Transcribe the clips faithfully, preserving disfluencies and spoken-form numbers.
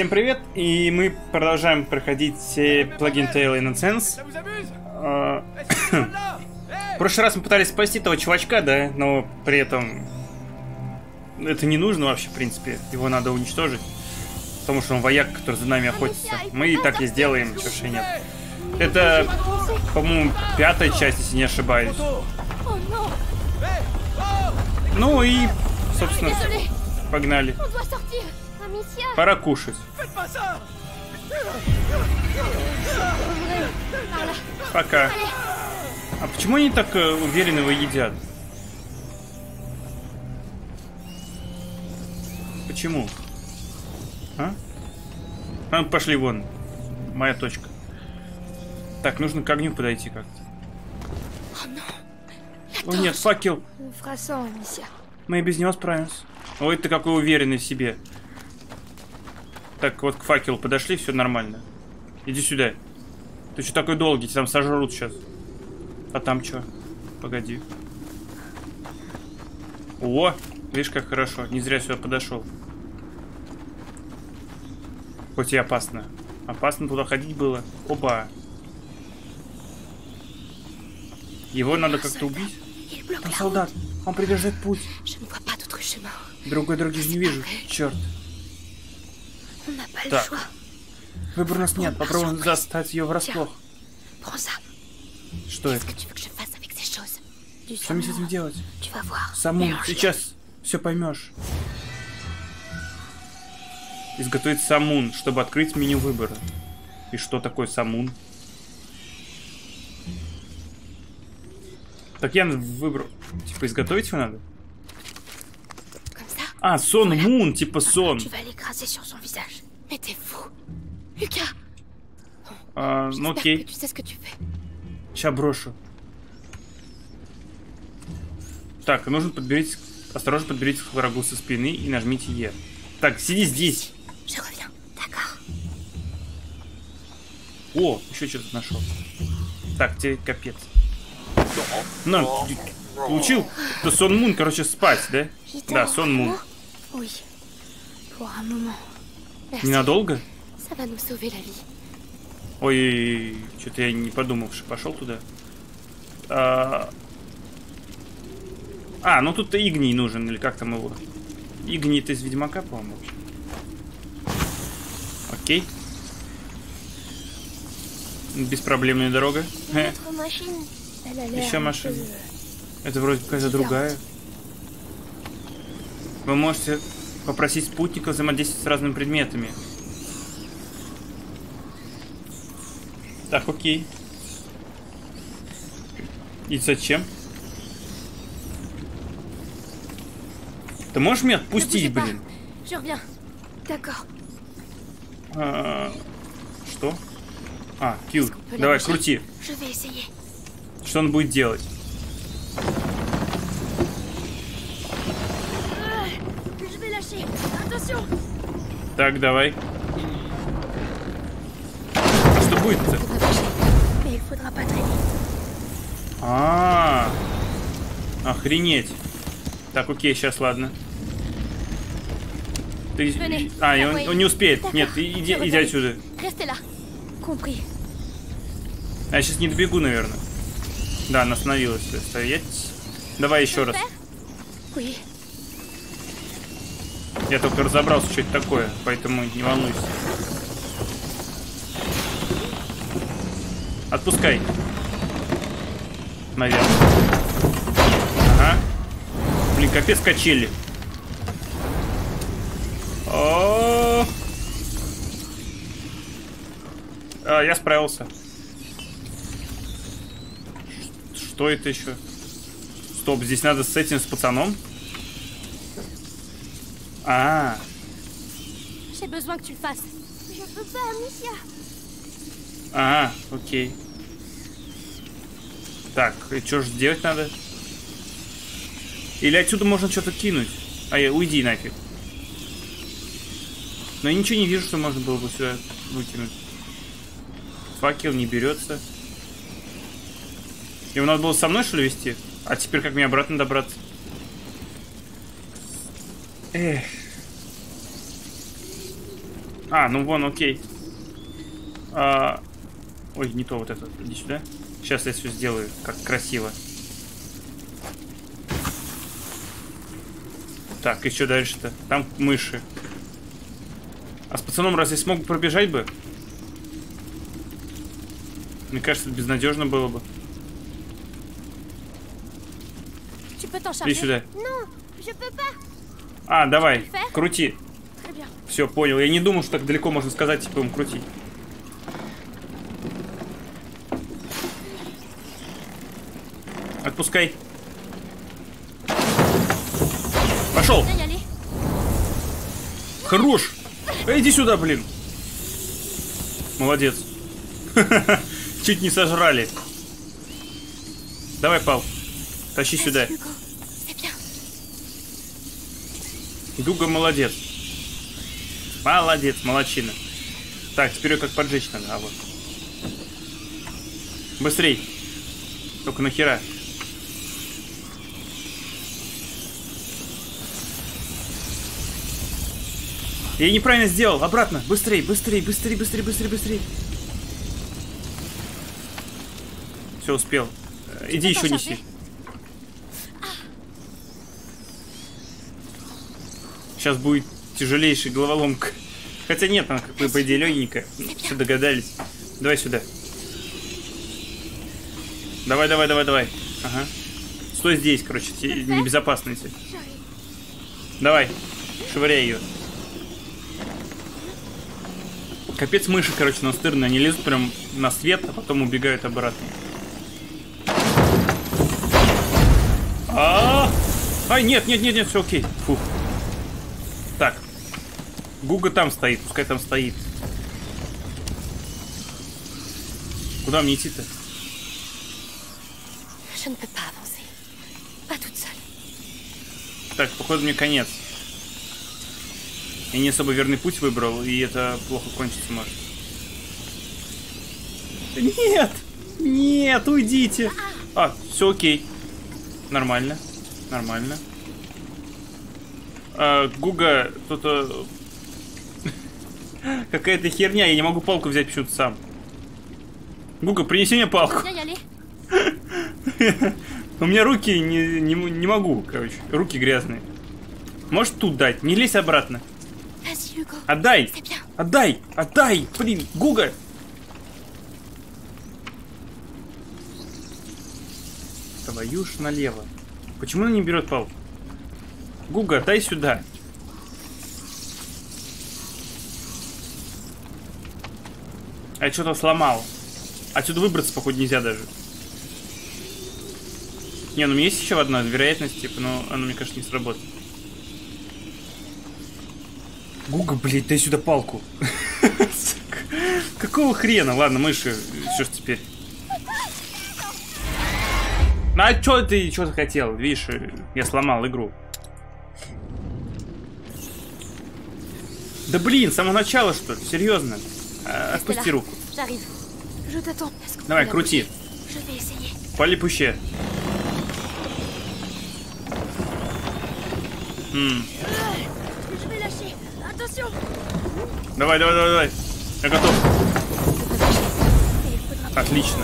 Всем привет, и мы продолжаем проходить Plague Tale Innocence. В прошлый раз мы пытались спасти того чувачка, да, но при этом это не нужно вообще, в принципе, его надо уничтожить, потому что он вояк, который за нами охотится. Мы и так и сделаем, чего ж и нет. Это, по-моему, пятая часть, если не ошибаюсь. Ну и, собственно, погнали. Пора кушать. Пока. А почему они так э, уверенно его едят? Почему? А? А, пошли вон. Моя точка. Так, нужно к огню подойти как-то. О нет, факел. Мы и без него справимся. Ой, ты какой уверенный в себе. Так, вот к факелу подошли, все нормально. Иди сюда. Ты что такой долгий? Тебя там сожрут сейчас. А там что? Погоди. О, видишь, как хорошо. Не зря сюда подошел. Хоть и опасно. Опасно туда ходить было. Опа. Его надо как-то убить. Там солдат. Он придержит путь. Другой дороги не вижу. Черт. Так. Выбора у нас нет. Попробуем застать ее врасплох. Что это? Что мне с этим делать? Самун, сейчас все поймешь. Изготовить самун, чтобы открыть меню выбора. И что такое самун? Так я выбрал. Типа изготовить его надо? А, сон мун, типа сон. А, ну окей. Сейчас брошу. Так, нужно подберите. Осторожно подберите к врагу со спины и нажмите Е. Так, сиди здесь. О, еще что-то нашел. Так, тебе капец. На, получил? Это сон мун, короче, спать, да? Да, сон мун. Ненадолго? Ой, что-то я не подумавши пошел туда. А, а ну тут-то Игний нужен, или как там его? Игний это из Ведьмака, по-моему. Окей. Беспроблемная дорога. Еще машина. Это вроде какая-то другая. Вы можете попросить спутника взаимодействовать с разными предметами. Так, окей. И зачем? Ты можешь меня отпустить, блин? А, что? А, Q. Давай, крути. Что он будет делать? Так, давай. А что будет-то? А, -а, а, охренеть. Так, окей, сейчас, ладно. Ты... А, он, он не успеет. Нет, иди, иди отсюда. А я сейчас не добегу, наверное. Да, она остановилась. Стоять. Давай еще раз. Я только разобрался, что это такое, поэтому не волнуйся. Отпускай. Наверное. Ага. Блин, капец качели. О, -о, -о. А, я справился. Что это еще? Стоп, здесь надо с этим, с пацаном? А, ага, окей. Так, и что же делать надо? Или отсюда можно что-то кинуть? А я уйди нафиг. Но я ничего не вижу, что можно было бы сюда выкинуть. Факел не берется. Его надо было со мной, что ли, вести? А теперь как мне обратно добраться? Эх. А, ну вон, окей. А... Ой, не то вот это. Иди сюда. Сейчас я все сделаю, как красиво. Так, и что дальше-то? Там мыши. А с пацаном разве смог пробежать бы? Мне кажется, это безнадежно было бы. Иди сюда. А, давай, крути. Все, понял. Я не думал, что так далеко можно сказать, типа, им крути. Отпускай. Пошел. Хорош. Эй, иди сюда, блин. Молодец. Чуть не сожрали. Давай, Пал. Тащи сюда. Гуга молодец. Молодец, молодчина. Так, теперь ее как поджечь надо. А вот. Быстрей. Только нахера. Я неправильно сделал. Обратно. Быстрей, быстрей, быстрей, быстрей, быстрей, быстрей. Все, успел. Иди еще неси. Сейчас будет тяжелейшая головоломка. Хотя нет, она как бы по идее легенькая. Все догадались. Давай сюда. Давай, давай, давай, давай. Ага. Стой здесь, короче, небезопасно здесь. Давай, швыряй ее. Капец, мыши, короче, настырные. Они лезут прям на свет, а потом убегают обратно. А, -а, -а! Ай, нет, нет, нет, нет, все окей. Фух. Так. Гуга там стоит, пускай там стоит. Куда мне идти-то? Так, походу мне конец. Я не особо верный путь выбрал, и это плохо кончится может. Нет! Нет, уйдите! А, все окей. Нормально. Нормально. А, Гуга, тут какая-то херня, я не могу палку взять почему-то сам. Гуга, принеси мне палку. У меня руки не, не, не могу, короче. Руки грязные. Можешь тут дать? Не лезь обратно. Отдай! Отдай! Отдай! Блин, Гуга! Твою ж налево. Почему она не берет палку? Гуга, дай сюда. А я что-то сломал. Отсюда выбраться, походу, нельзя даже. Не, ну у меня есть еще одна вероятность, типа, но она, мне кажется, не сработает. Гуга, блядь, дай сюда палку. Какого хрена? Ладно, мыши, что ж теперь? Ну, а что ты, что ты хотел? Видишь, я сломал игру. Да блин, с самого начала, что ли? Серьезно? А, отпусти руку. Давай, крути. Пали пуще. М. Давай, давай, давай, давай. Я готов. Отлично.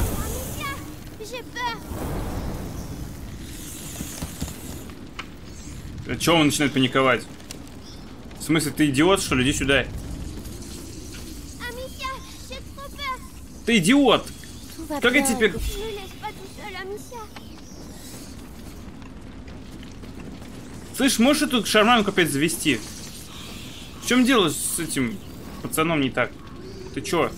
Чего он начинает паниковать? В смысле, ты идиот, что ли? Иди сюда. Ты идиот! Как я теперь... Слышь, можешь эту шарманку опять завести? В чем дело с этим пацаном не так? Ты чё?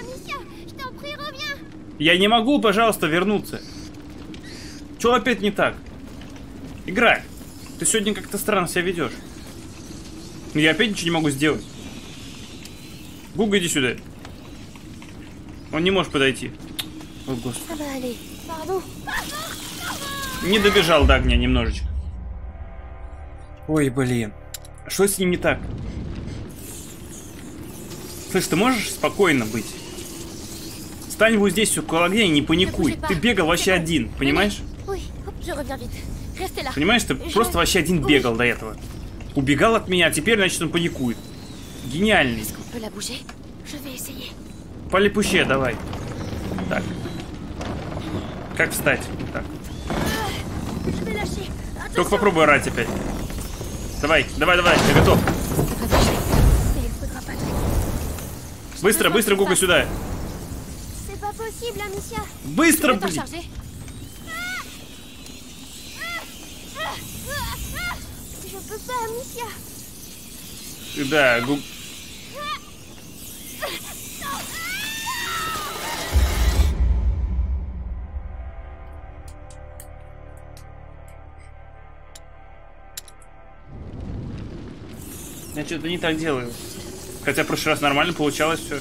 Я не могу, пожалуйста, вернуться. Чё опять не так? Играй. Ты сегодня как-то странно себя ведешь. Но я опять ничего не могу сделать. Гуга, иди сюда. Он не может подойти. О, Господи. Не добежал до огня немножечко. Ой, блин. Что с ним не так? Слышь, ты можешь спокойно быть? Стань вот здесь около огня и не паникуй. Ты бегал вообще один, понимаешь? Понимаешь, ты просто вообще один бегал до этого. Убегал от меня, а теперь, значит, он паникует. Гениальный. По липуще, давай. Так. Как встать? Так. Только попробуй орать опять. Давай, давай, давай, я готов. Быстро, быстро, Гуга, сюда. Быстро, блин. Да, Гуг... Я что-то не так делаю. Хотя в прошлый раз нормально получалось все.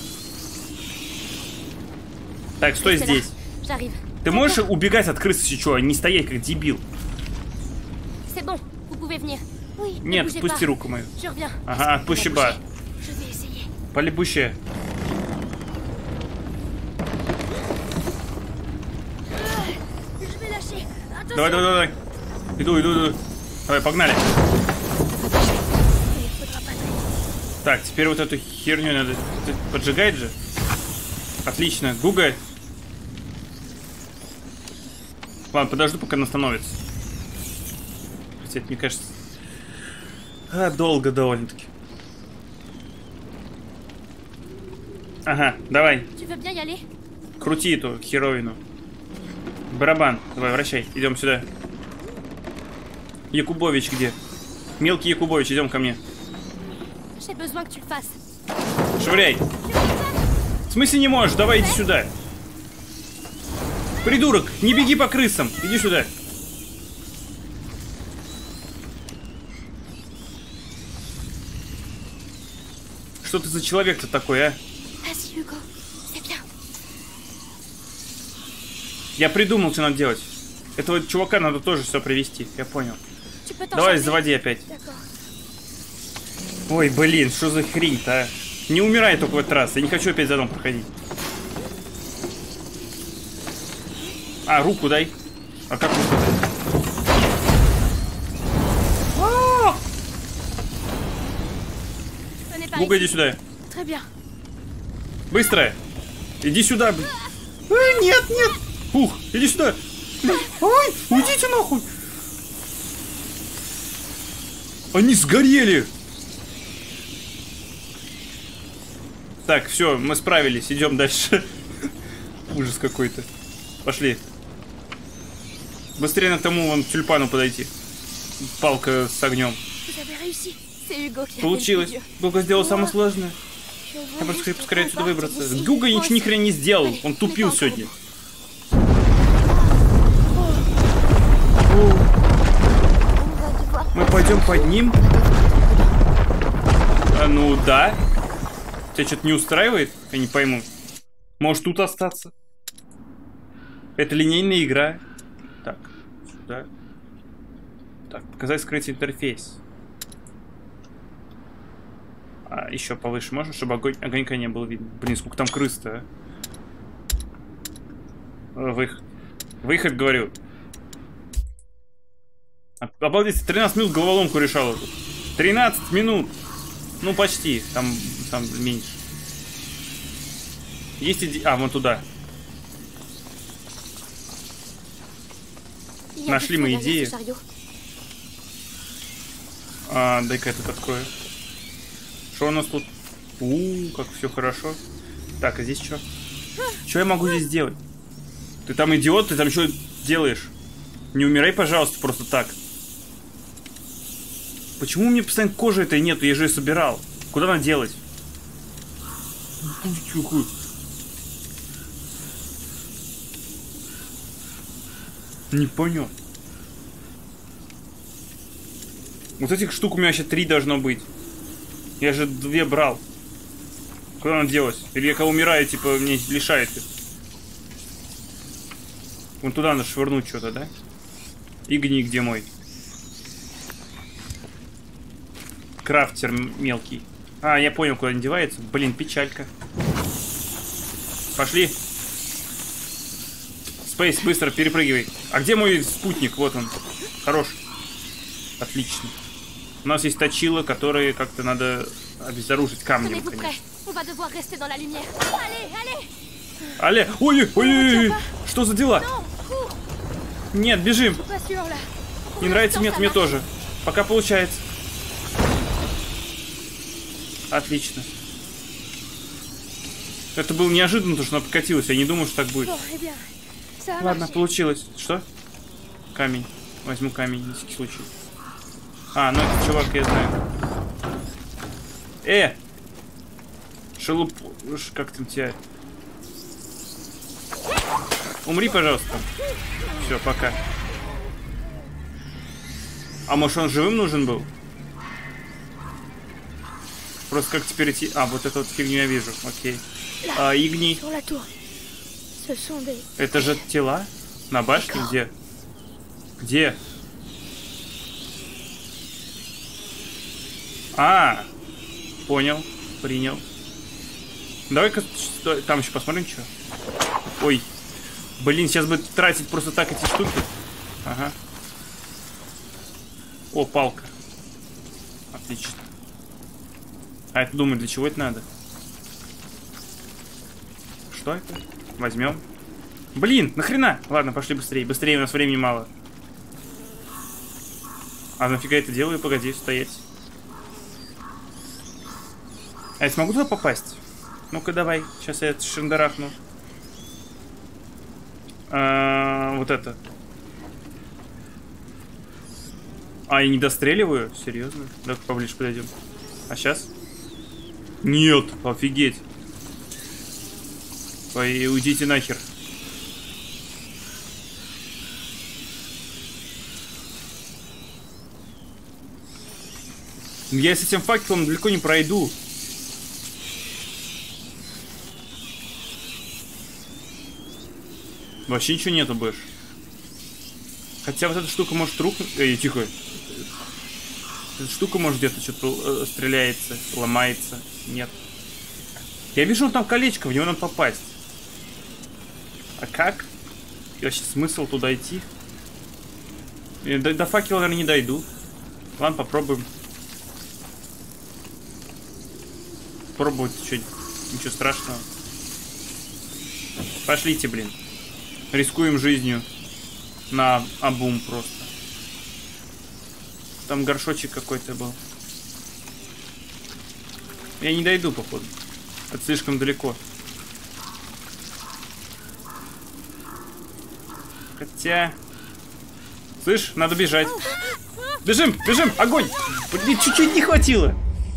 Так, стой здесь. Ты можешь убегать от крысы сейчас, а не стоять как дебил? Нет, отпусти руку мою. Ага, отпусти ба. Полебуще. Давай, давай, давай. Иду, иду, иду. Давай, погнали. Так, теперь вот эту херню надо... Поджигать же? Отлично. Гуга. Ладно, подожду, пока она остановится. Хотя это, мне кажется... А, долго довольно-таки. Ага, давай. Крути эту херовину. Барабан. Давай, вращай. Идем сюда. Якубович где? Мелкий Якубович, идем ко мне. Швыряй. В смысле не можешь? Давай иди сюда. Придурок, не беги по крысам. Иди сюда. Что ты за человек-то такой, а? Я придумал, что надо делать. Этого чувака надо тоже все привести. Я понял. Давай, заводи опять. Ой, блин, что за хрень-то, а? Не умирай только в этот раз. Я не хочу опять за дом проходить. А, руку дай. А как руку дай? Гуга, иди сюда. Быстро. Иди сюда. Ой, нет, нет. Ух, иди сюда. Ой, уйдите нахуй. Они сгорели. Так, все, мы справились, идем дальше. Ужас какой-то. Пошли. Быстрее на тому вон тюльпану подойти. Палка с огнем. Получилось. Гуга сделал самое сложное. Я просто поскорее отсюда выбраться. Гуга ничего ни хрена не сделал. Он тупил сегодня. Мы пойдем под ним? А, ну да. Тебя что-то не устраивает? Я не пойму. Может тут остаться? Это линейная игра. Так, сюда. Так, показать скрыть интерфейс. А, еще повыше можно, чтобы огонь, огонька не было видно. Блин, сколько там крыс-то, а? Выход. Выход, говорю. Обалдеть, тринадцать минут головоломку решала тут. тринадцать минут. Ну, почти. Там, там меньше. Есть иди... А, вон туда. Нашли мы идеи. А, дай-ка этот открою. Что у нас тут? У, как все хорошо. Так, а здесь что? Что я могу здесь делать? Ты там идиот, ты там что делаешь? Не умирай, пожалуйста, просто так. Почему мне постоянно кожи этой нету? Я же ее собирал. Куда надо делать? Не понял. Вот этих штук у меня вообще три должно быть. Я же две брал. Куда надо делать? Или я когда умираю, типа, мне лишает их. Вон туда надо швырнуть что-то, да? Игни, где мой? Крафтер мелкий. А, я понял, куда он девается. Блин, печалька. Пошли. Спейс, быстро перепрыгивай. А где мой спутник? Вот он. Хорош. Отлично. У нас есть точила, которые как-то надо обезоружить камнем, конечно. Allez, Але! Ой, ой, ой, ой, что за дела? Нет, бежим. Не нравится мне, мне тоже. Пока получается. Отлично. Это было неожиданно, то, что она покатилась. Я не думал, что так будет. Ладно, получилось. Что? Камень. Возьму камень, на всякий случай. А, ну этот чувак, я знаю. Э! Шелуп... Как там тебя... Умри, пожалуйста. Все, пока. А может он живым нужен был? Просто как теперь идти... А, вот эту вот фигню я вижу. Окей. А, Игни. Это же тела? На башне? Где? Где? А, понял. Принял. Давай-ка там еще посмотрим, что. Ой. Блин, сейчас будет тратить просто так эти штуки. Ага. О, палка. Отлично. А это, думаю, для чего это надо? Что это? Возьмем. Блин, нахрена? Ладно, пошли быстрее. Быстрее, у нас времени мало. А нафига это делаю? Погоди, стоять. А я смогу туда попасть? Ну-ка, давай. Сейчас я это шандарахну. А, вот это. А, я не достреливаю? Серьезно? Давай поближе подойдем. А сейчас? Нет, офигеть. Ой, уйдите нахер. Я с этим факелом далеко не пройду. Вообще ничего нету больше. Хотя вот эта штука может рухнуть. Эй, тихо. Эта штука может где-то что-то э, стреляется, ломается. Нет. Я вижу, он там колечко, в него надо попасть. А как? И вообще смысл туда идти? Я до, до факела, наверное, не дойду. Ладно, попробуем. Пробовать что-нибудь. Ничего страшного. Пошлите, блин. Рискуем жизнью. На обум просто. Там горшочек какой-то был. Я не дойду, походу. Это слишком далеко. Хотя... Слышь, надо бежать. Бежим, бежим, огонь! Блин, чуть-чуть не хватило.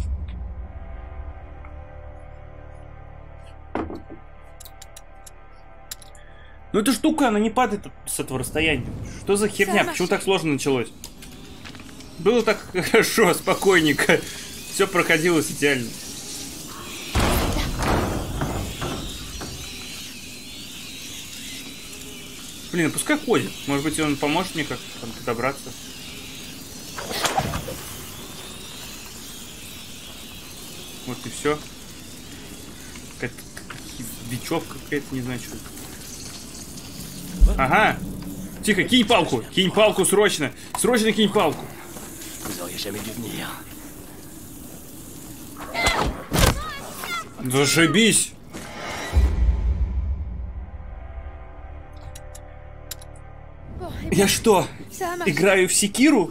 Ну эта штука, она не падает с этого расстояния. Что за херня? Почему так сложно началось? Было так хорошо, спокойненько. Все проходилось идеально. Блин, пускай ходит. Может быть, он поможет мне как-то там подобраться. Вот и все. Какая-то бечевка какая-то, не знаю, что. Ага. Тихо, кинь палку. Кинь палку срочно. Срочно кинь палку. Зашибись. Я что, играю в секиру?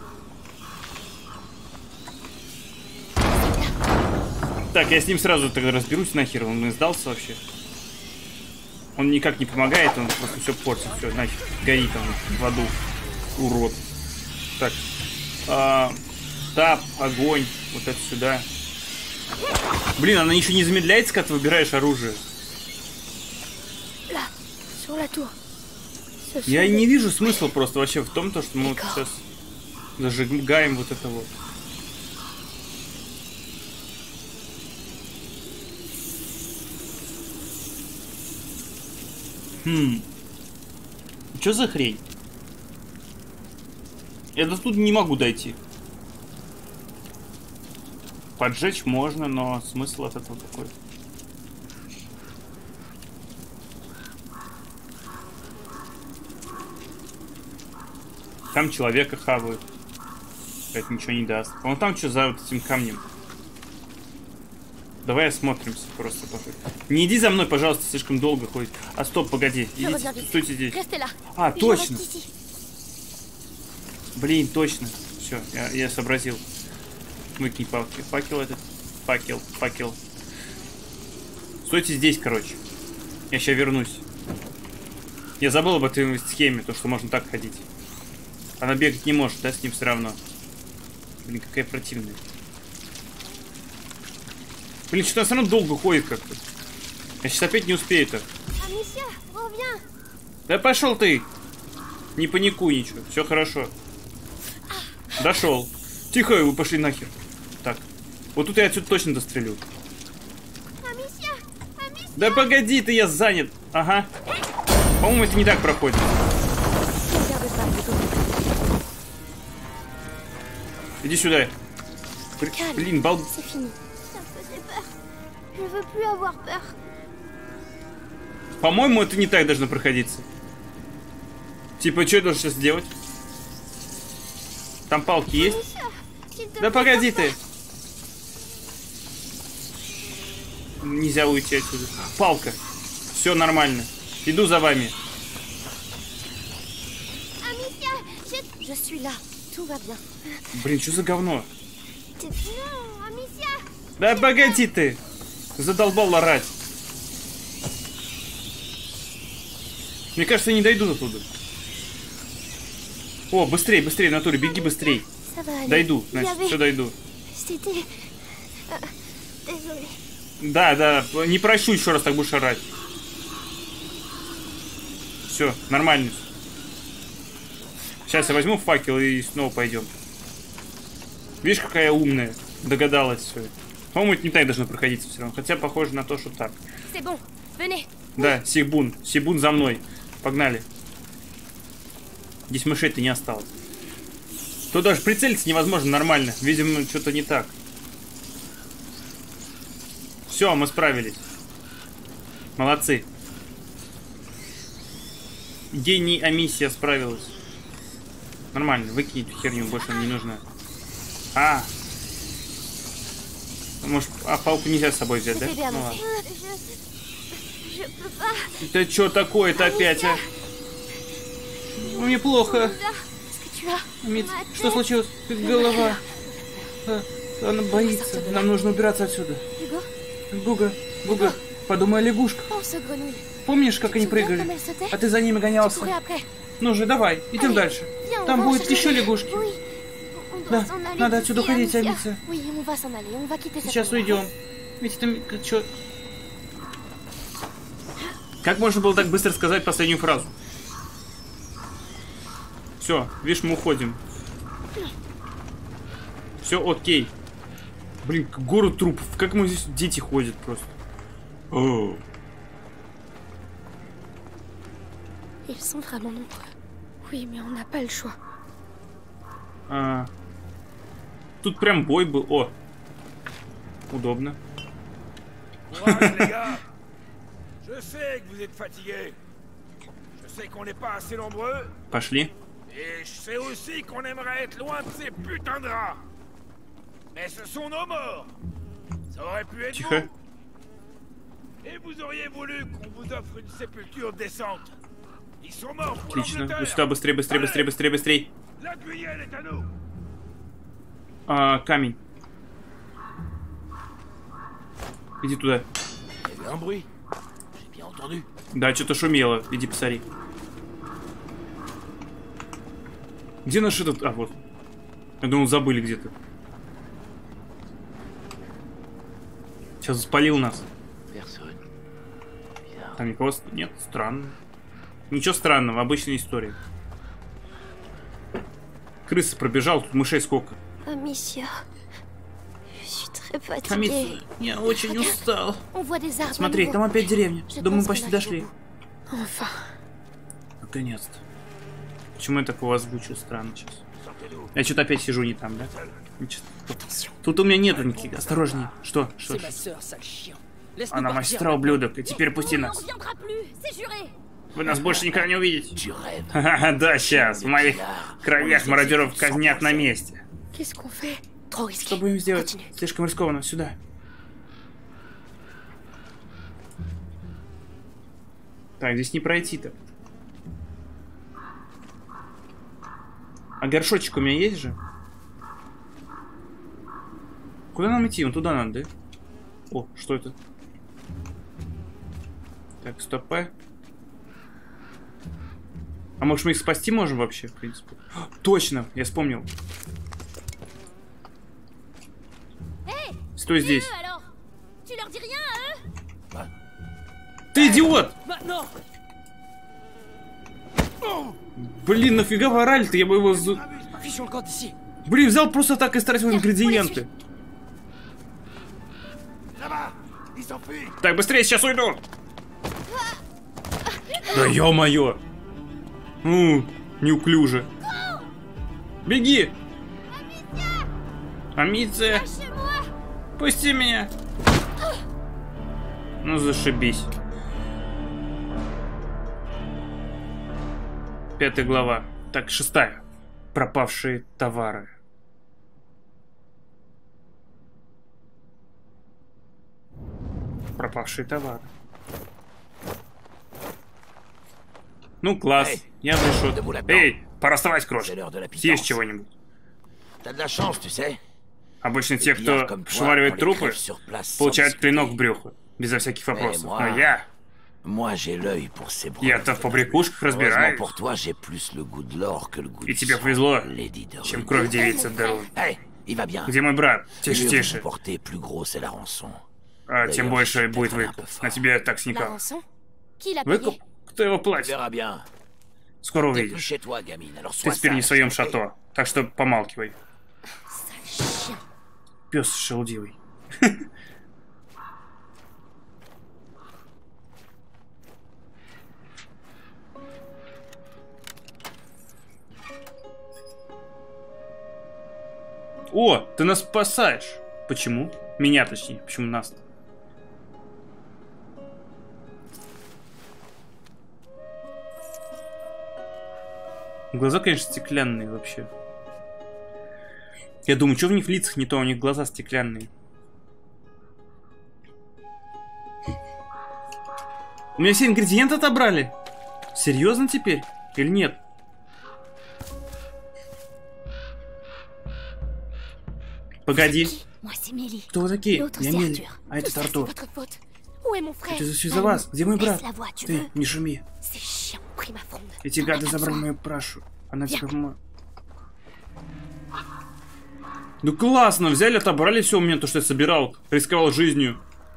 Так, я с ним сразу тогда разберусь нахер. Он сдался вообще. Он никак не помогает, он просто все портит. Все, нахер, гори там в аду. Урод. Так. А, тап, огонь. Вот это сюда. Блин, она еще не замедляется, когда ты выбираешь оружие. Я не вижу смысла просто вообще в том, то, что мы вот сейчас зажигаем вот это вот. Хм. Что за хрень? Я до тут не могу дойти. Поджечь можно, но смысл от этого какой? Там человека хавают. Это ничего не даст. Вон там что за вот этим камнем? Давай осмотримся просто. Не иди за мной, пожалуйста, слишком долго ходит. А стоп, погоди. Идите, стойте здесь. А, точно. Блин, точно. Все, я, я сообразил. Выкинь палки. Факел этот. Факел, факел. Стойте здесь, короче. Я сейчас вернусь. Я забыл об этой схеме, то, что можно так ходить. Она бегать не может, да, с ним все равно. Блин, какая противная. Блин, что-то все равно долго ходит как-то. Я сейчас опять не успею так. Да пошел ты! Не паникуй ничего, все хорошо. Дошел. Тихо, вы пошли нахер. Так. Вот тут я отсюда точно дострелю. Да погоди ты, я занят. Ага. По-моему, это не так проходит. Иди сюда. Блин, бал... По-моему, это не так должно проходиться. Типа, что я должен сейчас сделать? Там палки есть? Да погоди ты. Нельзя уйти отсюда. Палка. Все нормально. Иду за вами. Блин, что за говно? Да погоди ты. Задолбал орать. Мне кажется, я не дойду до туда. О, быстрее, быстрее, натуре, беги быстрее. Дойду, значит, все дойду. Да, да, не прощу еще раз, так будешь орать. Все, нормально. Сейчас я возьму факел и снова пойдем. Видишь, какая умная. Догадалась все. По-моему, это не так должно проходиться все равно. Хотя похоже на то, что так. Да, Сибун. Сибун за мной. Погнали. Здесь мышей-то не осталось. Тут даже прицелиться невозможно нормально. Видимо, что-то не так. Все, мы справились. Молодцы. Гений Амисия справилась. Нормально, выкинь эту херню, больше не нужна. А! Может, а палку нельзя с собой взять, да? Ну, ладно. Это что такое-то опять, а? Мне плохо. Мит, что случилось? Голова. Она боится. Нам нужно убираться отсюда. Гуга, Гуга, подумай о лягушках. Помнишь, как они прыгали? А ты за ними гонялся. Ну же, давай, идем дальше. Там будет еще лягушки. Да, надо отсюда уходить, Амиция. Сейчас уйдем. Ведь это... Чё? Как можно было так быстро сказать последнюю фразу? Все, видишь, мы уходим. Все, окей. Блин, город трупов. Как мы здесь дети ходят просто. О. Ils sont vraiment nombreux. Oui, mais on n'a pas le choix. А, тут прям бой был. О, удобно. Пошли. Тихо. Отлично. Сюда, быстрее, быстрее, быстрее, быстрее, быстрее. А, камень. Иди туда. Да, что-то шумело. Иди посмотри. Где наш этот... А, вот. Я думал, забыли где-то. Сейчас спалил нас. Там никого... Нет, странно. Ничего странного, обычная история. Крыса пробежал, тут мышей сколько. Амисия. Амисия, я очень устал. Смотри, там опять деревня. Думаю, мы почти дошли. Наконец-то. Почему я такого озвучил? Странно сейчас. Я что-то опять сижу не там, да? Тут у меня нету никаких. Осторожнее. Что? Что? Она моя сестра, ублюдок, и теперь пусти нас. Вы нас больше никогда не увидите. Да, сейчас. В моих кровях мародеров казнят на месте. Что будем сделать? Слишком рискованно. Сюда. Так, здесь не пройти-то. А горшочек у меня есть же? Куда нам идти? Вон туда надо, да? О, что это? Так, стопэ. А может мы их спасти можем вообще, в принципе? О, точно, я вспомнил. Стой здесь. Ты идиот! Блин, нафига вы орали-то? Я бы его... Блин, взял просто так и стратил ингредиенты. Так, быстрее, сейчас уйду! Да ё-моё! Ну, неуклюже. Беги! Амиция! Пусти меня! Ну, зашибись. Пятая глава. Так, шестая. Пропавшие товары. Пропавшие товары. Ну, класс. Эй, я вышел. Эй, пора вставать, кровь. Съешь чего-нибудь. Обычно те, кто шваривает трупы, получают клинок в брюхо. Безо всяких вопросов. Но я... Я-то в побрякушках разбираюсь. И тебе повезло, чем кровь девица дорога. Где мой брат? Тише, тише. А тем больше будет выкуп. На тебе так сникал. Выкуп? Кто его платит? Скоро увидишь. Ты теперь не в своем шато, так что помалкивай. Пес шелудивый. О, ты нас спасаешь. Почему? Меня, точнее. Почему нас-то? Глаза, конечно, стеклянные вообще. Я думаю, что в них в лицах не то, у них глаза стеклянные. У меня все ингредиенты отобрали? Серьезно теперь? Или нет? Погоди. Кто вы такие? Я Мели. А это Артур. Это все за вас. Где мой брат? Ты, не шуми. Эти гады забрали мою прашу. Она тебя поможет. Ну классно, взяли, отобрали все у меня, то, что я собирал. Рисковал жизнью.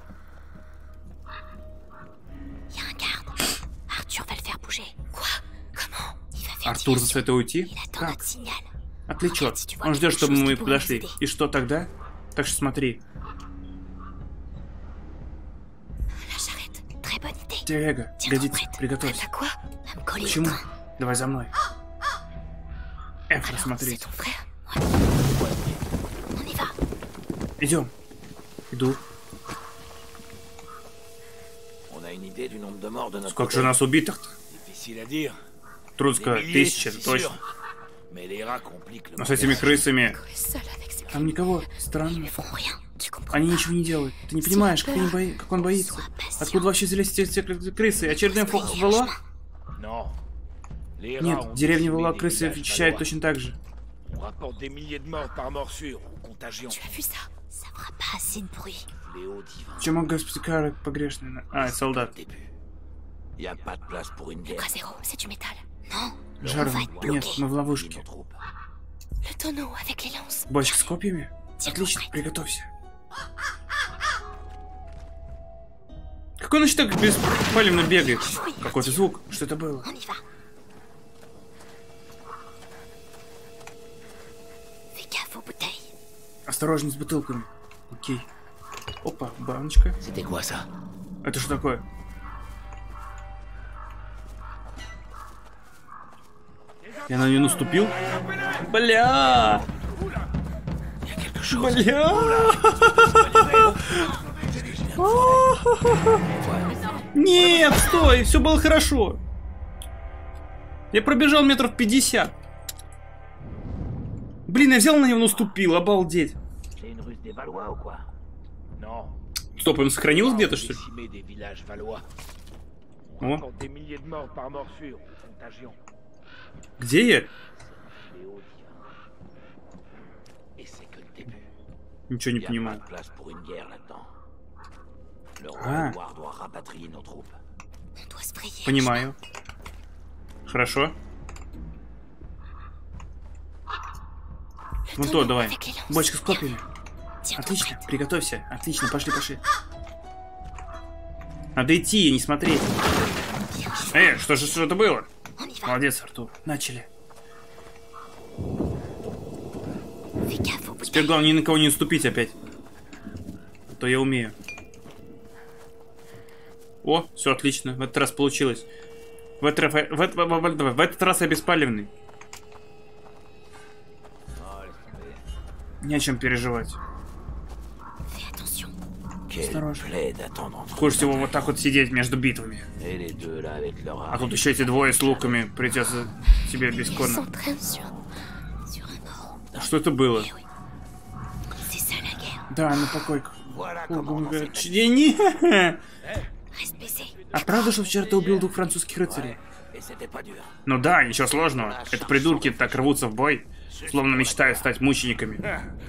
Артур заставит уйти? Как? Отвлечет. Он ждет, чтобы мы подошли. И что тогда? Так что смотри. Телега, годится, приготовься. Почему? Давай за мной. Эфра, смотри. Идем. Иду. Сколько же у нас убитых-то? Трудно сказать, тысяча, точно. Но с этими крысами... Там никого. Странно. Они ничего не делают. Ты не понимаешь, как, они бои... как он боится. Откуда вообще взялись эти крысы? Очередной фокус Вало? Нет, в деревне Вало крысы очищают точно так же. Чем мог Господи Кара погрешный? А, это солдат. Жаром. Нет, мы в ловушке. Бочка с копьями? Отлично, приготовься. Какой он еще так беспалевно бегает? Какой-то звук. Что это было? Осторожно с бутылками. Окей. Опа, баночка. Это что такое? Я на нее наступил? Бля! Бля! Нет, стой, все было хорошо. Я пробежал метров пятьдесят. Блин, я взял на него, наступил, обалдеть. Стоп, он сохранился где-то, что ли? О. Где я? Ничего не понимаю. А. Понимаю. Хорошо. Ну то, давай. Бочка с копьями. Отлично, приготовься. Отлично, пошли, пошли. Надо идти, не смотреть. Эй, что же, что это было? Молодец, Артур. Начали. Теперь главное ни на кого не наступить опять. А то я умею. О, все отлично. В этот раз получилось. В этот, в, в, в, в, в этот раз я беспалевный. Не о чем переживать. Осторожно. Хуже всего вот так вот сидеть между битвами. А тут еще эти двое с луками. Придется тебе бесконно. Что это было? Да, на покойку. Не. А правда, что вчера ты убил двух французских рыцарей? Ну да, ничего сложного. Это придурки так рвутся в бой, словно мечтают стать мучениками.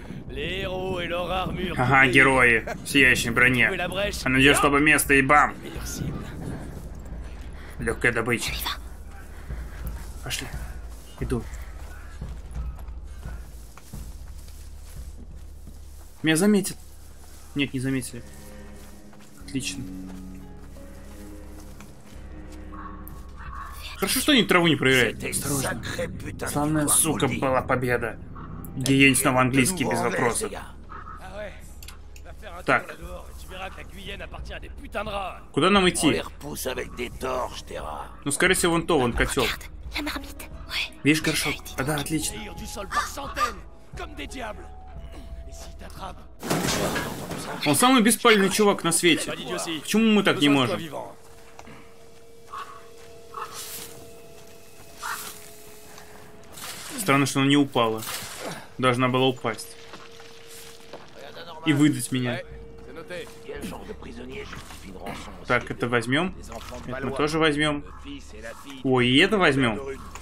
Ага, герои в сияющей броне. А найдешь слабое место и бам! Легкая добыча. Пошли. Иду. Меня заметят. Нет, не заметили. Отлично. Хорошо, что они траву не проверяют. Осторожно. Славная, сука, была победа. Гиень снова английский без вопросов. Так. Куда нам идти? Ну, скорее всего, вон то, вон котел. Видишь горшок? А, да, отлично. Он самый беспальный чувак на свете. Почему мы так не можем? Странно, что она не упала. Должна была упасть. И выдать меня. Так, это возьмем. Это мы тоже возьмем. Ой, и это возьмем.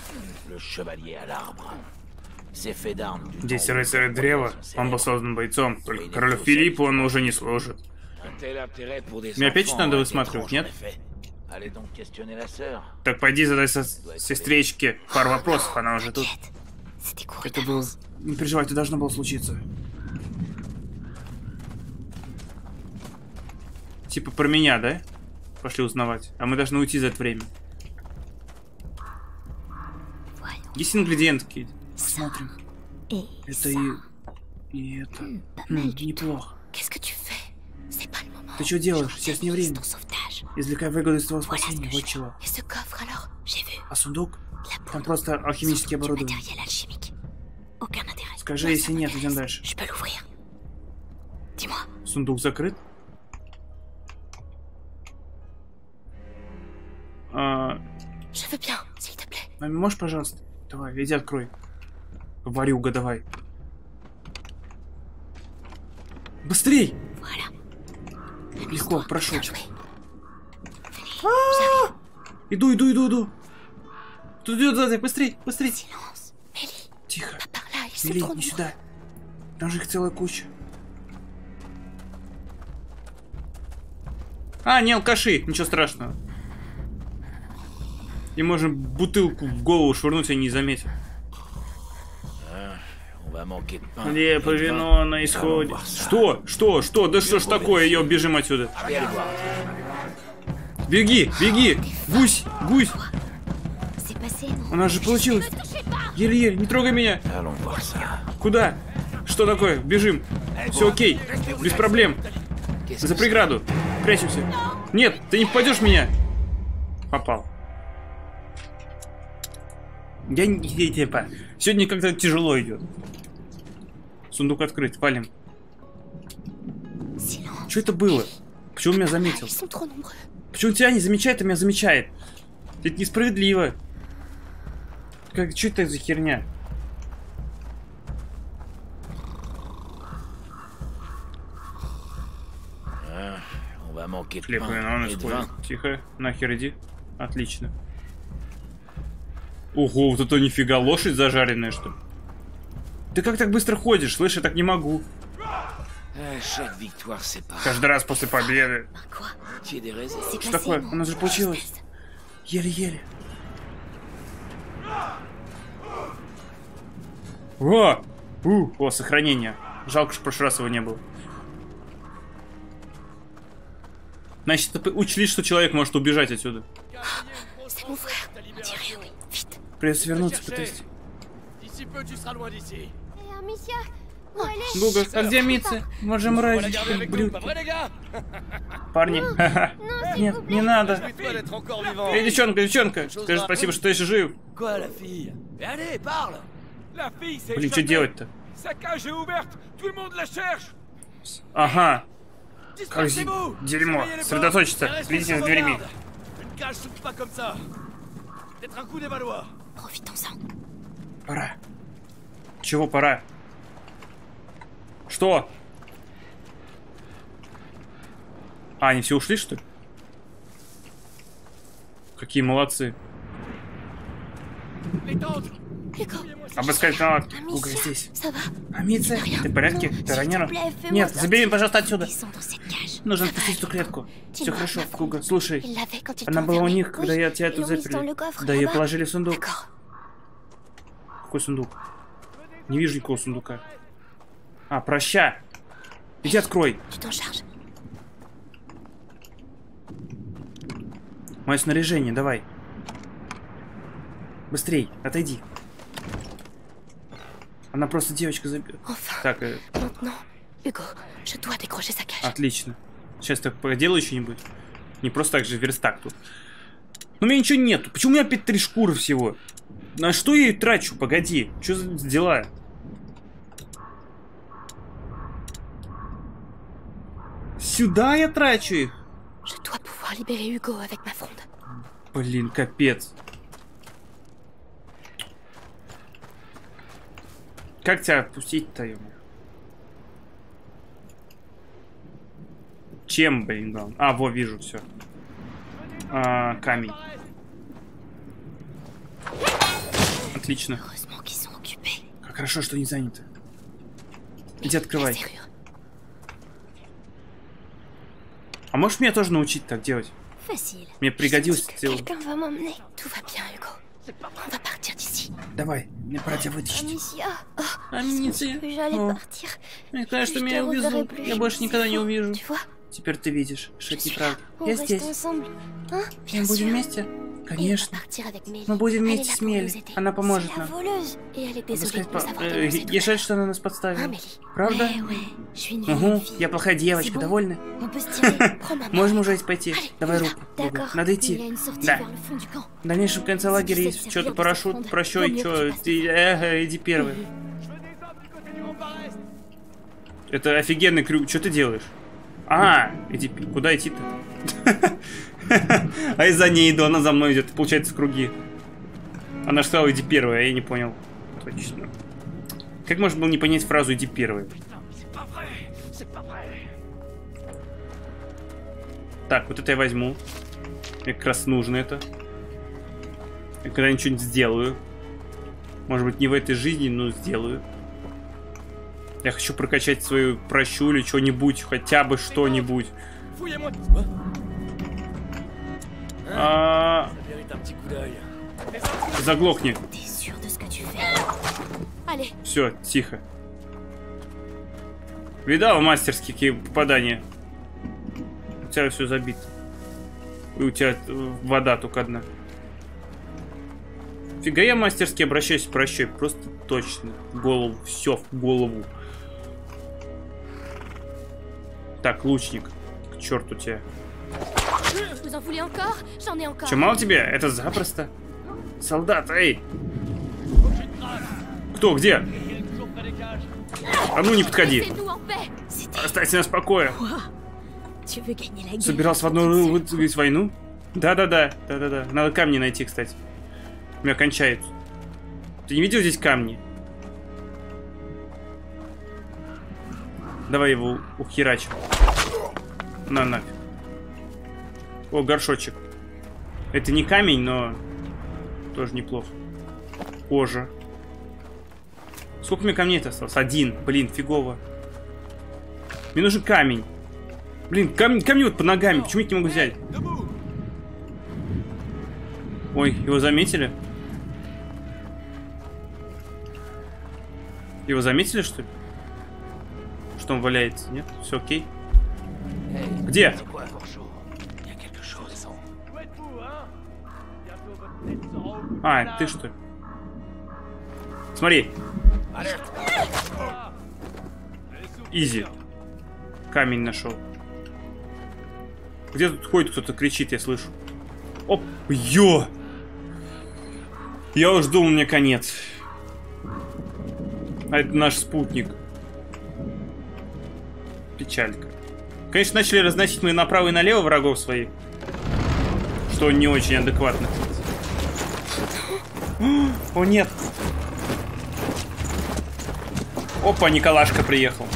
Здесь рыцарь древа. Он был создан бойцом. Только королю Филиппу он уже не служит. Мне опять что надо высматривать, нет? Так пойди задай со сестричке пару вопросов, она уже тут. Это было... Не переживай, это должно было случиться. Типа про меня, да? Пошли узнавать. А мы должны уйти за это время. Есть ингредиентки. Посмотрим. Это и... И это... Хм, неплохо. Ты что делаешь? Сейчас не время. Извлекай выгоду из твоего спасения. Вот чего. А сундук? Там просто алхимические оборудование. Скажи, если нет, идем дальше. Сундук закрыт? А... Маме, можешь, пожалуйста? Давай, иди открой. Варюга, давай. Быстрей! Легко, прошу. А-а-а! Иду, иду, иду, иду. Тут идет сзади, быстрей, быстрей. Тихо. Мели, не сюда. Там же их целая куча. А, не алкаши, ничего страшного. И можем бутылку в голову швырнуть, они не заметят. Хлеб и вино на исходе. Что? Что? Что? Да что ж такое? Ее бежим отсюда. Беги, беги. Гусь, гусь. У нас же получилось. Еле-еле, не трогай меня. Куда? Что такое? Бежим. Все окей. Без проблем. За преграду. Прячемся. Нет, ты не попадешь в меня. Попал. Я не... Типа, сегодня как-то тяжело идет. Сундук открыт, валим. Что это было? Почему меня заметил? Почему тебя не замечает, а меня замечает? Это несправедливо. Как, что это за херня? Хлеб и вино на исходе. Тихо, нахер иди. Отлично. Ого, вот это нифига, лошадь зажаренная, что ли? Ты как так быстро ходишь? Слышь, я так не могу. Каждый раз после победы. Что такое? У нас же получилось. Еле-еле. О! У! О, сохранение. Жалко, что в прошлый раз его не было. Значит, учли, что человек может убежать отсюда. Придется вернуться, пытайся. Гуга, а где Митца? Можем мразить, как блюдо. Парни, нет, не надо. Эй, девчонка, девчонка, скажи спасибо, что ты еще жив. Блин, что делать-то? Ага. Как дерьмо. Сосредоточиться. Следите за дверями. Пора. Чего пора? Что? А, они все ушли, что ли? Какие молодцы. Обыскать кровать. Гуга здесь. А Митца, ты в порядке? Ты ранена? Нет, забери меня, пожалуйста, отсюда. Нужно спустить эту клетку. Все хорошо, Гуга, слушай. Она была у них, когда я тебя тут заперли. Да, ее положили в сундук. Какой сундук? Не вижу никакого сундука. А, проща. Иди открой. Мое снаряжение, давай. Быстрей, отойди. Она просто девочка забьет. Так, э... отлично. Сейчас так поделаю что-нибудь. Не просто так же верстак тут. Но у меня ничего нету. Почему у меня опять три шкуры всего? На что я ее трачу? Погоди. Что за дела? Сюда я трачу их? Блин, капец. Как тебя отпустить-то, ему? Чем, блин, главное? А, во, вижу, все. А, камень. Отлично. Как хорошо, что не заняты. Иди открывай. А можешь меня тоже научить так делать? Мне пригодилось сделать. Давай, мне пора тебя вытащить. Амиция. Мне кажется, что меня увезут. Я больше никогда не увижу. Теперь ты видишь, что это неправда. Я здесь. Мы будем вместе? Конечно. Мы будем вместе с Мели. Она поможет нам. Я жаль, что она нас подставила. Правда? Угу, я плохая девочка, довольна? Можем уже пойти. Давай руку. Надо идти. Да. В дальнейшем в конце лагеря есть что-то парашют, прощой, что. Иди первый. Это офигенный крюк. Что ты делаешь? А, иди, куда идти-то? А я за ней иду, она за мной идет. Получается, в круги. Она же сказала, иди первая, а я не понял. Точно. Как можно было не понять фразу «иди первой»? Так, вот это я возьму. Мне как раз нужно это. Я когда-нибудь что-нибудь сделаю. Может быть, не в этой жизни, но сделаю. Я хочу прокачать свою прощу или что-нибудь, хотя бы что-нибудь. А... Заглохни. Все, тихо. Видал мастерские какие попадания? У тебя все забито. И у тебя вода только одна. Фига я мастерски обращаюсь в прощой. Просто точно. В голову. Все в голову. Так, лучник. К черту тебя. Че, мало тебе? Это запросто. Солдат, эй! Кто, где? А ну не подходи. Оставьте нас в покое. Собирался в одну выиграть войну? Да-да-да, да-да-да. Надо камни найти, кстати. У меня кончается. Ты не видел здесь камни? Давай его ухерачим. На нафиг. О, горшочек. Это не камень, но тоже неплохо. Кожа. Сколько мне камней-то осталось? Один. Блин, фигово. Мне нужен камень. Блин, камень, камни вот под ногами. Почему я не могу взять? Ой, его заметили? Его заметили, что ли? Что он валяется? Нет? Все окей. Где? А, ты что ли? Смотри. Изи. Камень нашел. Где тут ходит кто-то, кричит, я слышу. Оп, ё! Я уж думал, мне конец. А это наш спутник. Печалька. Конечно, начали разносить мы направо и налево врагов своих. Что не очень адекватно. О, нет. Опа, Николашка приехал.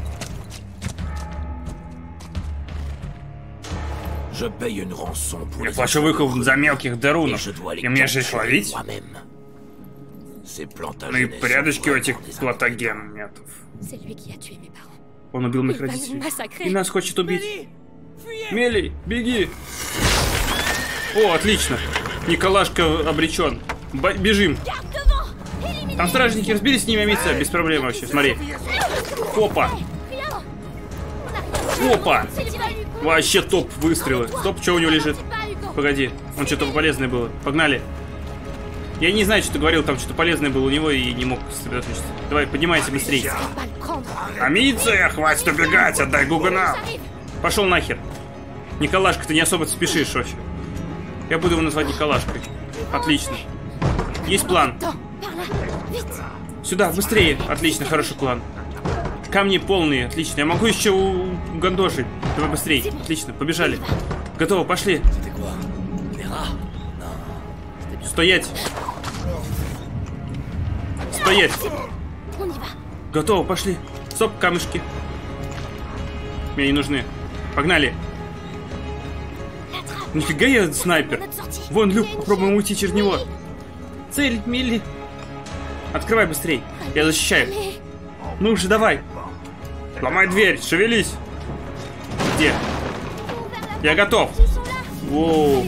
Я плачу выкуп за мелких дарунов. И мне же их ловить? Ну и порядочки у этих платагенметов. Он убил моих родителей. И нас хочет убить. Мели, беги. О, отлично. Николашка обречен. Б бежим. Там стражники, разберись с ними, Амица. Без проблем вообще, смотри. Опа. Опа. Вообще топ выстрелы. Стоп, что у него лежит? Погоди, он что-то полезное было. Погнали. Я не знаю, что ты говорил, там что-то полезное было у него и не мог сосредоточиться. Давай, поднимайся быстрее. Амиция, хватит убегать, отдай Гугуна. Пошел нахер. Николашка, ты не особо спешишь вообще. Я буду его назвать Николашкой. Отлично. Есть план. Сюда, быстрее. Отлично, хороший план. Камни полные, отлично. Я могу еще угандошить. Давай быстрее. Отлично, побежали. Готово, пошли. Стоять. Стоять. Готово, пошли. Стоп, камешки. Мне не нужны. Погнали. Нифига я снайпер. Вон люк, попробуем уйти через него. Цель, Милли. Открывай быстрей. Я защищаю. Ну уже давай. Ломай дверь, шевелись. Где? Я готов. Воу.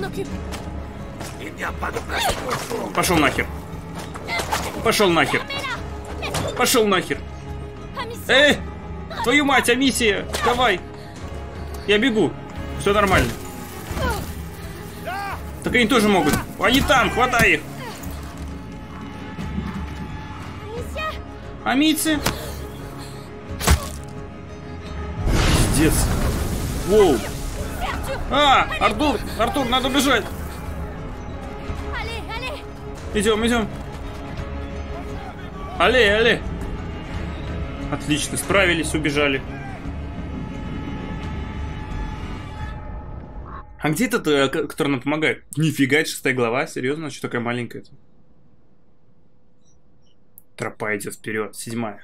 Пошел нахер. Пошел нахер. Пошел нахер. Эй! Твою мать, Амисия! Давай! Я бегу. Все нормально. Так они тоже могут. Они там, хватай их. Амиция. Пиздец. Воу. А, Артур, Артур, надо бежать. Идем, идем. Алле, алле. Отлично, справились, убежали. А где этот, который нам помогает? Нифига, это шестая глава, серьезно, что такая маленькая-то? Тропа идет вперед, седьмая.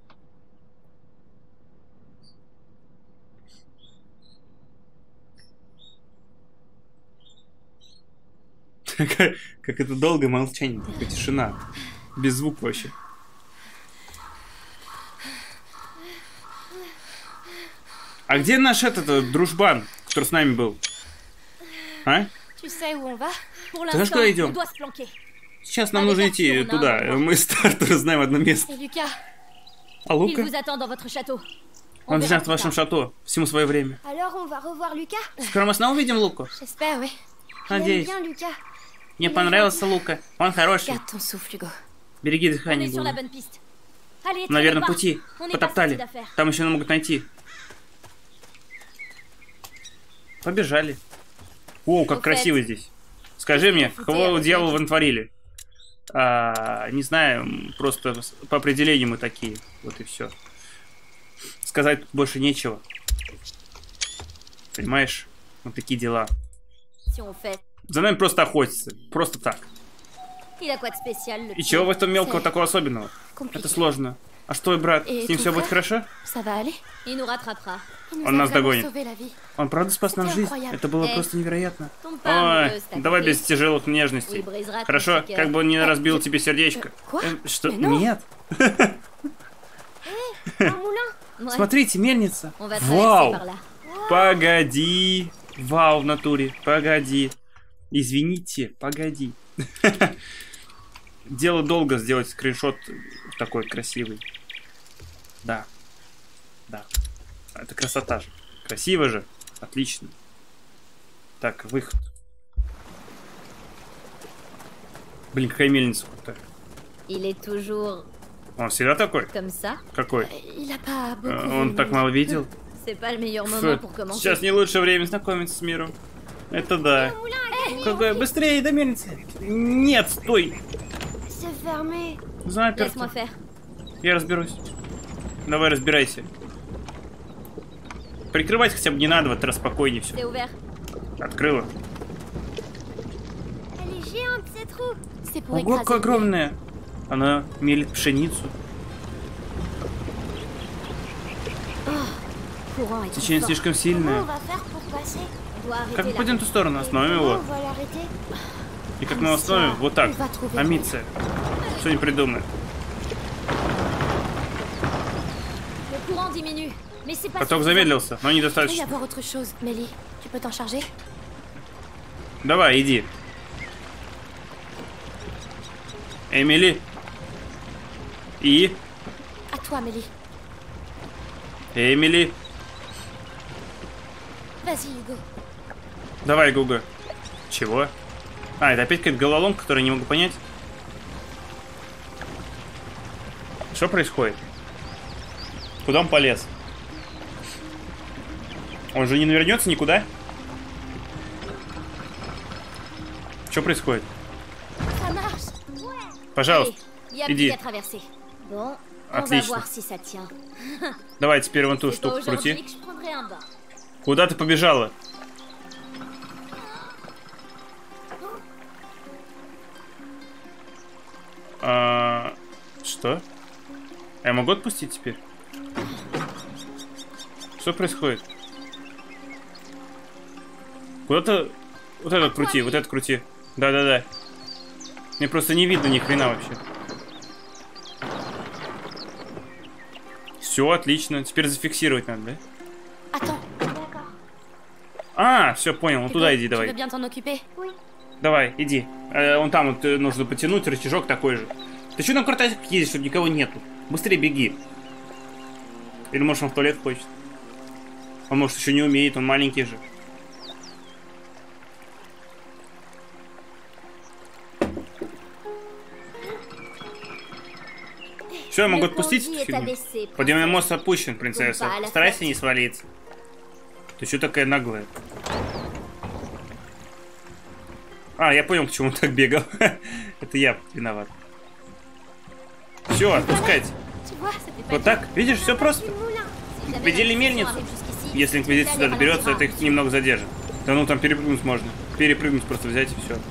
Как это долгое молчание, такая тишина. Без звука вообще. А где наш этот дружбан, который с нами был? А? Ты знаешь, куда идем? Сейчас нам нужно идти туда. Мы с Артуром знаем одно место. А Лука? Он ждет в вашем шато. Всему свое время. Скоро мы снова увидим Луку? Надеюсь. Мне понравился Лука. Он хороший. Береги дыхание, Гуна. На верном пути. Потоптали. Там еще могут найти. Побежали. О, как красиво здесь. Скажи мне, кого дьявола вы натворили? А, не знаю, просто по определению мы такие. Вот и все. Сказать больше нечего. Понимаешь? Вот такие дела. За нами просто охотятся. Просто так. И чего в этом мелкого такого особенного? Это сложно. А что, брат? С ним все будет хорошо? Он нас догонит. Он правда спас нам жизнь? Это было просто невероятно. Ой, давай без тяжелых нежностей. Хорошо, как бы он не разбил тебе сердечко. Что? Нет. Смотрите, мельница. Вау. Погоди. Вау, в натуре. Погоди. Извините, погоди. Дело долго сделать скриншот такой красивый. Да. Да. Это красота же. Красиво же. Отлично. Так, выход. Блин, какая мельница крутая. Он всегда такой? Какой? А, он так мало видел? Фу, сейчас не лучшее время знакомиться с миром. Это да. Какое? Быстрее до мельницы. Нет, стой. Заперто. Я разберусь. Давай, разбирайся. Прикрывать хотя бы не надо, в этот раз спокойнее все. Открыла. Ого, какая огромная. Она мелит пшеницу. Течение слишком сильное. Как мы пойдем в ту сторону? Остановим его. И как мы остановим? Вот так. Амиция. Что не придумает. Поток замедлился, но недостаточно. Давай, иди. Эмили. И? Эмили. Давай, Гуга. Чего? А, это опять какая-то головоломка, которую я не могу понять. Что происходит? Куда он полез? Он же не навернется никуда? Что происходит? Пожалуйста, иди. Отлично. Давай теперь вон ту штуку крути. Куда ты побежала? А, что? Я могу отпустить теперь? Что происходит? Куда-то... Вот этот крути, вот этот крути. Да-да-да. Мне просто не видно ни хрена вообще. Все, отлично. Теперь зафиксировать надо, да? А, все, понял. Ну туда иди, давай. Давай, иди. Э, вон там вот нужно потянуть, рычажок такой же. Ты что на картах едешь, чтобы никого нету? Быстрее беги. Или может он в туалет хочет? Он может еще не умеет, он маленький же. Все, я могу отпустить эту фигню? Подъемный мост опущен, принцесса. Старайся не свалиться. Ты что такая наглая? А, я понял, почему он так бегал. Это я виноват. Все, отпускайте. Вот так, видишь, все просто. Видели мельницу? Если инквизиция сюда доберется, это их немного задержит. Да ну, там перепрыгнуть можно. Перепрыгнуть просто взять и все.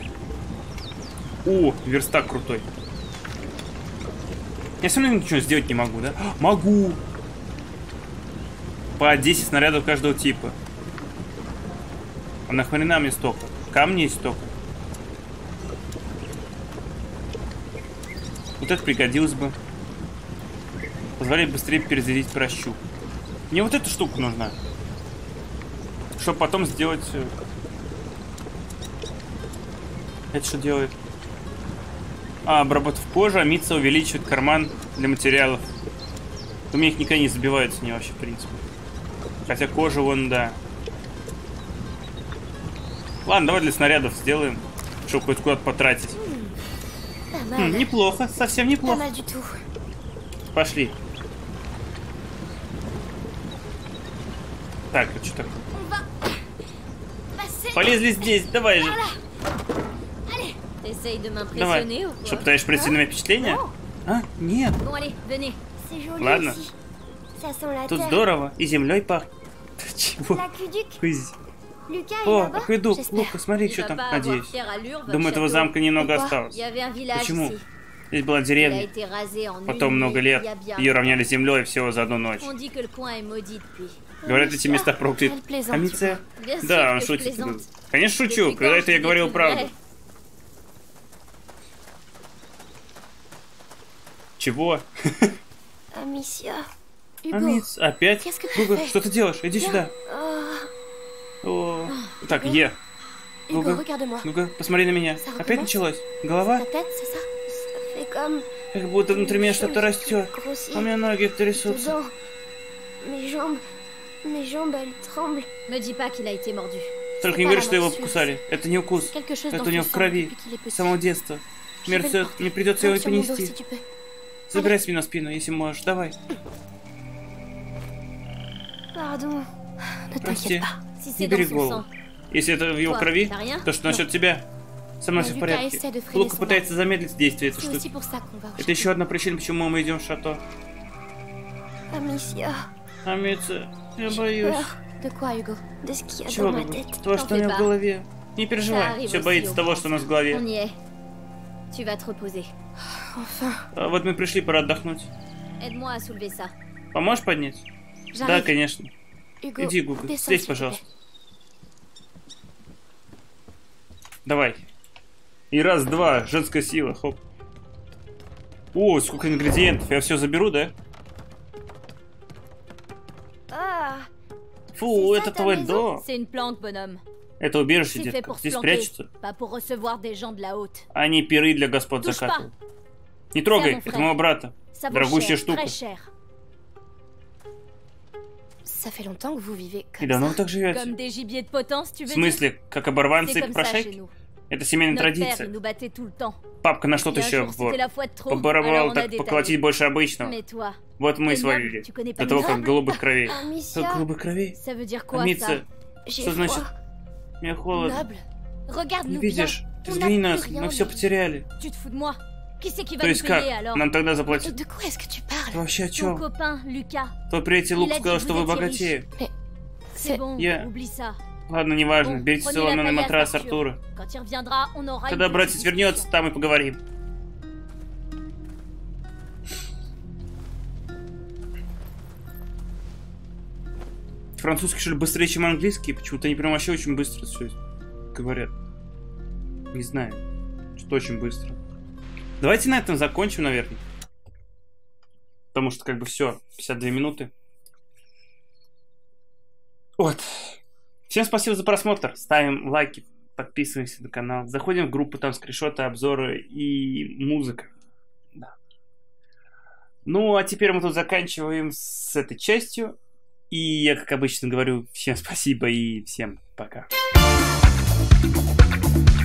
О, верстак крутой. Я все равно ничего сделать не могу, да? Могу! По десять снарядов каждого типа. А нахрена мне столько? Камней столько. Вот это пригодилось бы. Позволяет быстрее перезарядить прощу. Мне вот эта штука нужна. Чтобы потом сделать... Это что делает? А, обработав кожу, амиция увеличивает карман для материалов. У меня их никогда не забиваются, не вообще, в принципе. Хотя кожа вон, да. Ладно, давай для снарядов сделаем, чтобы хоть куда-то потратить. Хм, неплохо, совсем неплохо. Пошли. Так, это что такое? Полезли здесь, давай же. Давай. Что, пытаешься произвести на меня впечатление? А? Нет. Ладно. Тут здорово. И землей пахнет. Чего? О, акведук. Лука, смотри, что там. Надеюсь. Думаю, этого замка немного осталось. Почему? Здесь была деревня. Потом много лет ее равняли с землей всего за одну ночь. Говорят, эти места прокляты. Амиция? Да, он шутит. Конечно, шучу. Когда это я говорил правду. Чего? Амисия. Амиц, опять? Гуга, что ты делаешь? Иди сюда. О. Так, е. Гуга, ну-ка, посмотри на меня. Опять началось? Голова? Как будто внутри меня что-то растет. У меня ноги трясутся. Только не говори, что его покусали. Это не укус. Это у него в крови. С самого детства. Мерцет, мне придется его понести. Забирайся мне на спину, если можешь. Давай. Прости, не бери голову. Если это в его крови, то что насчет тебя? Со мной все в порядке. Лука пытается замедлить действие этой штуки. Это еще одна причина, почему мы идем в шато. Амисия. Амиция, я боюсь. Чего, Гуга? То, что у меня в голове. Не переживай, все боится того, что у нас в голове. А вот мы пришли, пора отдохнуть. Поможешь поднять? Да, конечно. Иди, Гуга, слезь, пожалуйста. Давай. И раз, два, женская сила, хоп. О, сколько ингредиентов, я все заберу, да? Фу, это твой дом. Это убежище, детка. Здесь прячутся. Они пиры для господ заката. Не трогай, это моего брата. Дорогущая штука. И давно вы так живете? В смысле, как оборванцы и попрошайки? Это семейная традиция. Папка на что-то еще вор. Поборовал так поколотить больше обычного. Вот мы и свалили. До того, как голубых кровей. Как голубых кровей? Амиция, что значит? Мне холодно. Не видишь? Ты взгляни на нас, мы все потеряли. То есть как? Нам тогда заплатят? Ты вообще о чем? Твой приятель Лук сказал, что вы богатеют. Я... Ладно, неважно. Берите соломенный матрас Артура. Когда братец вернется, там и поговорим. Французский, что ли, быстрее, чем английский? Почему-то они прям вообще очень быстро все говорят. Не знаю. Что очень быстро. Давайте на этом закончим, наверное. Потому что как бы все, пятьдесят две минуты. Вот. Всем спасибо за просмотр. Ставим лайки, подписываемся на канал. Заходим в группу, там скриншоты, обзоры и музыка. Да. Ну, а теперь мы тут заканчиваем с этой частью. И я, как обычно, говорю всем спасибо и всем пока.